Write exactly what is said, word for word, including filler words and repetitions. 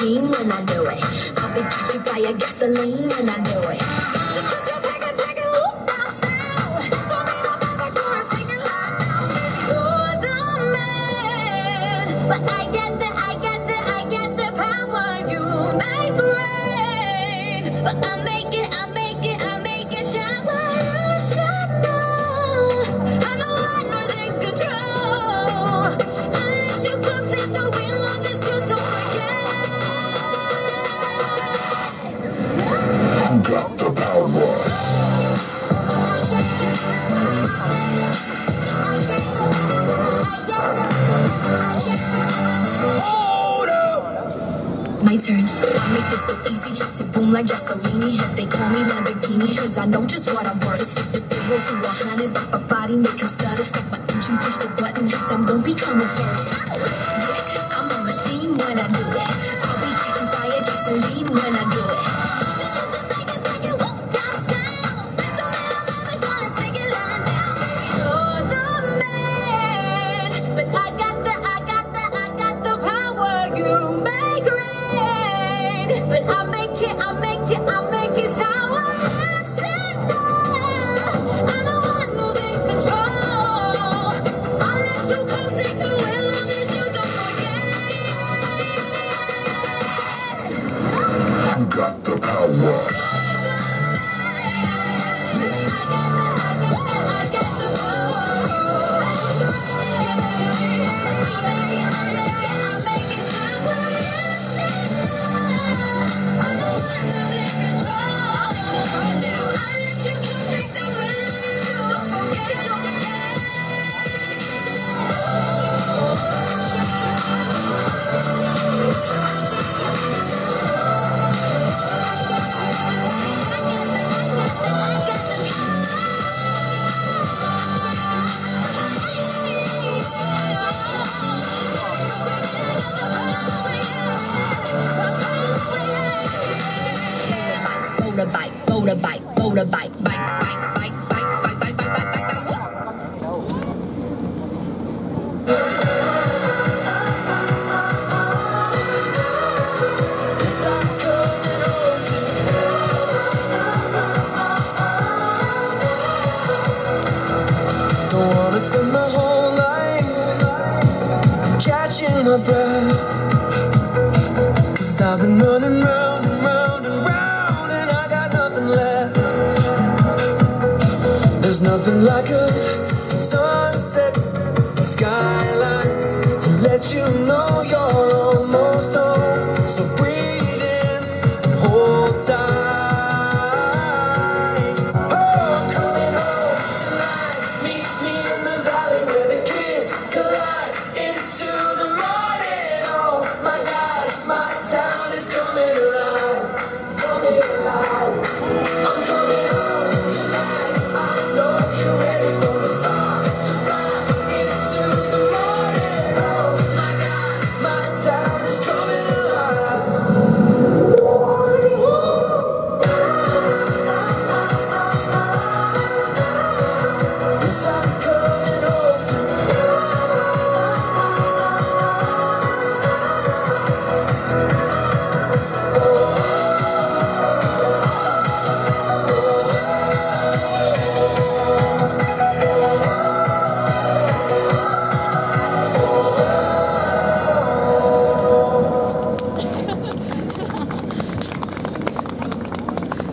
machine when I do it. I'll be catching fire, gasoline when I do it. Just 'cause you're packing, packing, whoop, down south. Don't mean I'm never gonna take it like now. You're the man, but I get the, I get the, I get the power. You make rain, but I make it, I make it, I make it shower. You should know, I know I know in control. I let you come take the wheel long as you don't forget. Who got the power? My turn. I make this so easy to boom like gasoline. They call me Lamborghini, cause I know just what I'm worth. To zero to a hundred, up a body, make him stutter. Stop my engine, push the button, I'm gonna be coming first. Yeah, I'm a machine when I do it. I'll be catching fire, gasoline when I do it. Just 'cause you think it, think it, whoop, down south. Don't mean I'm never gonna take it lying down. You're the man, but I got the, I got the, I got the power. You make rain, but I make it, I make it, I make it shower. I said no, I know I know in control. I'll let you come take the wheel long as you don't forget. Who got the power? Motorbike, motorbike, motorbike, bike, bike, bike, bike, bike, bike, bike, bike, bike, bike, whoop. Don't wanna spend my whole life catching my breath, 'cause I've been running round and round and round and I got nothing left. There's nothing like a